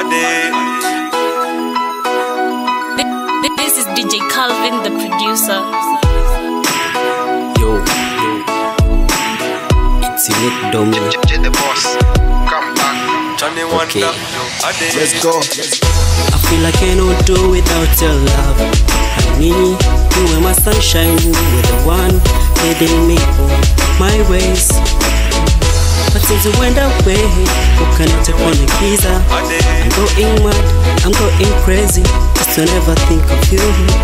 This is DJ Calvin, the producer. Yo, it's your Dommy. The boss, come back. Okay, Let's go. I feel I cannot do without your love. Honey, you were my sunshine, you were the one leading me on my ways. But since you went away, who can I take on the keys? I'm going mad, I'm going crazy, just to never think of you,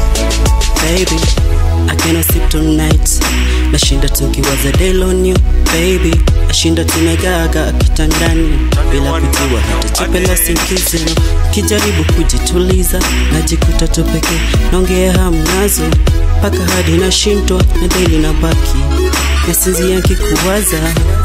baby. I cannot sleep tonight, nashinda tukiwaza day on you, baby. Nashinda tumegaga kitandani bila kujua hata chepe la sinkizi. Kijaribu kujituliza, najikuta tu peke naongea hamnazo, paka hadi nashindwa na daily na baki nasinzia nikikuwaza.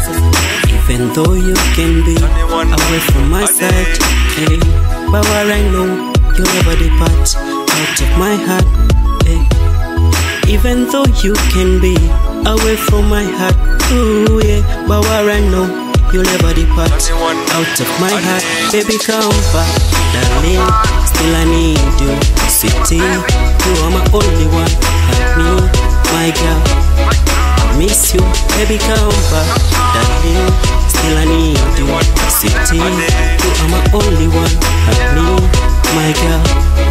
Even though you can be away from my side, hey, but what I know, you'll never depart out of my heart, hey. Even though you can be away from my heart, ooh yeah, but what I know, you'll never depart out of my heart. Baby, come back, darling, still I need you, sweetie. You are my only one, help me, my girl, I miss you. Baby, come back, darling, still I need you, sweetie. You are my only one, help me, my girl,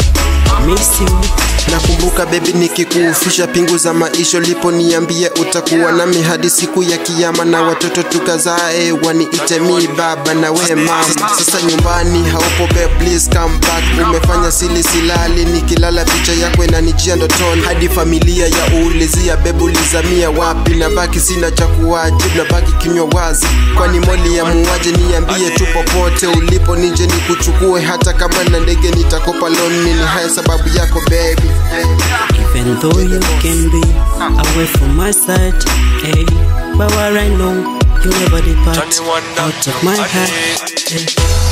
I miss you. Nakumbuka baby nikikuufisha pingu za maisha, lipo niambie utakuwa nami hadi siku ya kiyama, na watoto tukazae waniite mi baba na we mama. Sasa nyumbani haupo babe, please come back. Umefanya silali, nikilala picha yako inanijia ndotoni, hadi familia ya ulizia babe ulizamia wapi. Na baki sina cha kuwajibu, na baki kinywa wazi, kwani moli ya muwaje. Niambie tu popote ulipo nije nikuchukue, hata kama na ndege nitakopa loan. Ni haya sababu yako baby. Even though you can be away from my side, hey, but what I know, you'll never depart out of my heart, hey.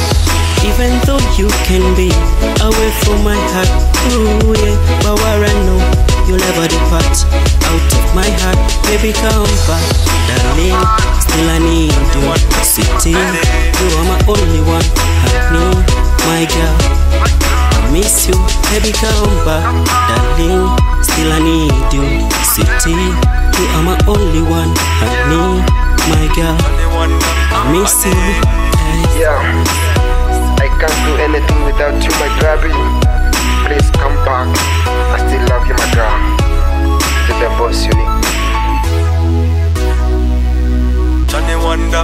Even though you can be away from my heart, ooh yeah, but what I know, you'll never depart out of my heart. Baby, come back, darling, still I need you, sweetie. You are my only one, help me, my girl, I miss you. Baby, come back, darling, still I need you, sweetie. You are my only one, help me, my girl, I miss you, hey. Yeah, I can't do anything without you, my baby. Please come back, I still love you, my girl. You're the boss you need. Johnny Wonder,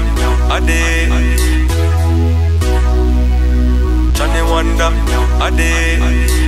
Ade. Johnny Wonder, Ade.